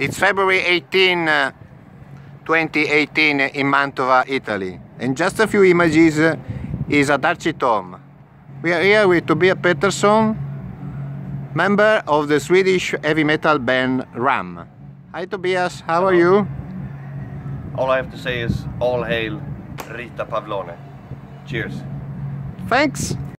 It's February 18, 2018 in Mantova, Italy. And just a few images is at Architom. We are here with Tobias Pettersson, member of the Swedish heavy metal band Ram. Hi Tobias, how are you? All I have to say is all hail Rita Pavlone. Cheers. Thanks.